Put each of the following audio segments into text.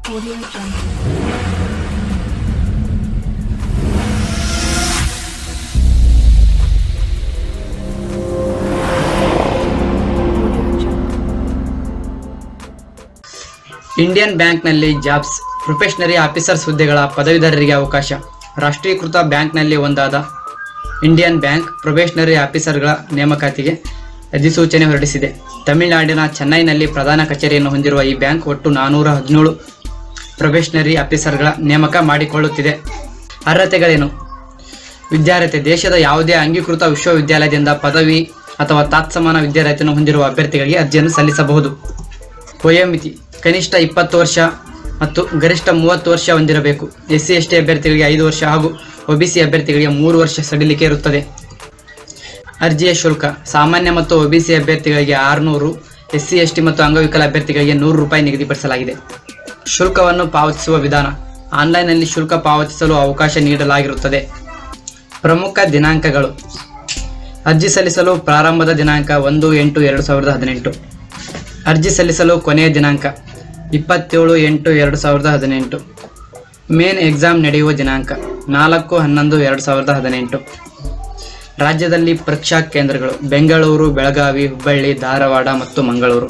Audio Jungle. Indian ಬ್ಯಾಂಕ್ನಲ್ಲಿ jobs probationary officers ಹುದ್ದೆಗಳ ಪದವೀಧರರಿಗೆ ಅವಕಾಶ. ರಾಷ್ಟ್ರೀಕೃತ ಬ್ಯಾಂಕ್ನಲ್ಲಿ ಒಂದಾದ ಇಂಡಿಯನ್ ಬ್ಯಾಂಕ್ ಪ್ರೊಬೇಷನರಿ ಆಫೀಸರ್ಗಳ ನೇಮಕಾತಿಗೆ ಅಧಿಸೂಚನೆ ಹೊರಡಿಸಿದೆ. ತಮಿಳುನಾಡಿನ ಚೆನ್ನೈನಲ್ಲಿ ಪ್ರಧಾನ ಕಚೇರಿಯನ್ನು ಹೊಂದಿರುವ ಈ ಬ್ಯಾಂಕ್ ಒಟ್ಟು 417 ಪ್ರೊಬೇಷನರಿ ಆಫೀಸರ್ಗಳ ನೇಮಕ ಮಾಡಿಕೊಳ್ಳುತ್ತಿದೆ. ಅರ್ಹತೆಗಳೇನು? ವಿದ್ಯಾರ್ಹತೆ: ದೇಶದ ಯಾವುದೇ ಅಂಗೀಕೃತ ವಿಶ್ವವಿದ್ಯಾಲಯದಿಂದ ಪದವಿ ಅಥವಾ ತತ್ಸಮಾನ ವಿದ್ಯಾರ್ಹತೆಯನ್ನು ಹೊಂದಿರುವ ಅಭ್ಯರ್ಥಿಗಳಿಗೆ ಅರ್ಜಿಯನ್ನು ಸಲ್ಲಿಸಬಹುದು. ವಯೋಮಿತಿ: ಕನಿಷ್ಠ 20 ವರ್ಷ ಮತ್ತು ಗರಿಷ್ಠ 30 ವರ್ಷ ಹೊಂದಿರಬೇಕು. SC/ST ಅಭ್ಯರ್ಥಿಗಳಿಗೆ 5 ವರ್ಷ ಹಾಗೂ OBC ಅಭ್ಯರ್ಥಿಗಳಿಗೆ 3 ವರ್ಷ ಸಡಿಲಿಕೆ ಇರುತ್ತದೆ. ಅರ್ಜಿಯ ಶುಲ್ಕ: ಸಾಮಾನ್ಯ ಮತ್ತು OBC ಅಭ್ಯರ್ಥಿಗಳಿಗೆ 600, SC/ST ಮತ್ತು ಅಂಗವಿಕಲ ಅಭ್ಯರ್ಥಿಗಳಿಗೆ 100 ರೂಪಾಯಿ ನಿಗದಿಪಡಿಸಲಾಗಿದೆ. ಶುಲ್ಕವನ್ನು ಪಾವತಿಸುವ ವಿಧಾನ: ಆನ್ಲೈನ್ನಲ್ಲಿ ಶುಲ್ಕ ಪಾವತಿಸಲು ಅವಕಾಶ ನೀಡಲಾಗಿರುತ್ತದೆ. ಪ್ರಮುಖ ದಿನಾಂಕಗಳು: ಅರ್ಜಿ ಸಲ್ಲಿಸಲು ಪ್ರಾರಂಭದ ದಿನಾಂಕ 1/8/2018. ಅರ್ಜಿ ಸಲ್ಲಿಸಲು ಕೊನೆಯ ದಿನಾಂಕ 27/8/2018. ಮೇನ್ ಎಕ್ಸಾಮ್ ನಡೆಯುವ ದಿನಾಂಕ 4/11/2018. ರಾಜ್ಯದಲ್ಲಿ ಪರೀಕ್ಷಾ ಕೇಂದ್ರಗಳು: ಬೆಂಗಳೂರು, ಬೆಳಗಾವಿ, ಹುಬ್ಬಳ್ಳಿ, ಧಾರವಾಡ ಮತ್ತು ಮಂಗಳೂರು.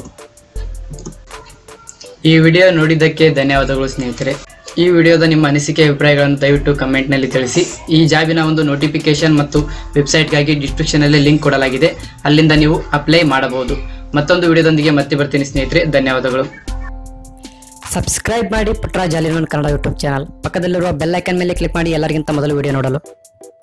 ಈ ವಿಡಿಯೋ ನೋಡಿದ್ದಕ್ಕೆ ಧನ್ಯವಾದಗಳು ಸ್ನೇಹಿತರೆ. ಈ ವಿಡಿಯೋದ ನಿಮ್ಮ ಅನಿಸಿಕೆ ಅಭಿಪ್ರಾಯಗಳನ್ನು ದಯವಿಟ್ಟು ಕಮೆಂಟ್ನಲ್ಲಿ ತಿಳಿಸಿ. ಈ ಜಾಬಿನ ಒಂದು ನೋಟಿಫಿಕೇಶನ್ ಮತ್ತು ವೆಬ್ಸೈಟ್ಗಾಗಿ ಡಿಸ್ಕ್ರಿಪ್ಷನಲ್ಲಿ ಲಿಂಕ್ ಕೊಡಲಾಗಿದೆ, ಅಲ್ಲಿಂದ ನೀವು ಅಪ್ಲೈ ಮಾಡಬಹುದು. ಮತ್ತೊಂದು ವಿಡಿಯೋದೊಂದಿಗೆ ಮತ್ತೆ ಬರ್ತೀನಿ ಸ್ನೇಹಿತರೆ. ಧನ್ಯವಾದಗಳು. ಸಬ್ಸ್ಕ್ರೈಬ್ ಮಾಡಿ Puttaraj all in one Kannada YouTube channel. ಪಕ್ಕದಲ್ಲಿರುವ ಬೆಲ್ ಐಕನ್ ಮೇಲೆ ಕ್ಲಿಕ್ ಮಾಡಿ ಎಲ್ಲರಿಗಿಂತ ಮೊದಲು ವಿಡಿಯೋ ನೋಡಲು.